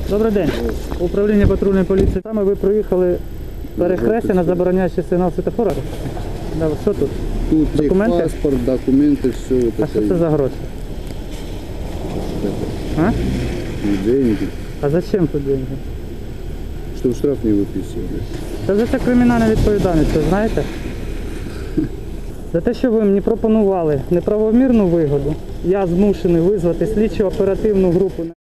Добрий день. Управління патрульної поліції. Саме ви проїхали перехрестя на забороняючий сигнал світофора. Да, що тут? Тут Документи? паспорт, документы, все вот А это. що це за гроші? А? Деньги. А зачем тут деньги? Чтобы штраф не выписывали. Це за це кримінальна відповідальність, ви знаєте? За те, що ви мені пропонували неправомірну вигоду, я змушений визвати слідчо оперативну групу.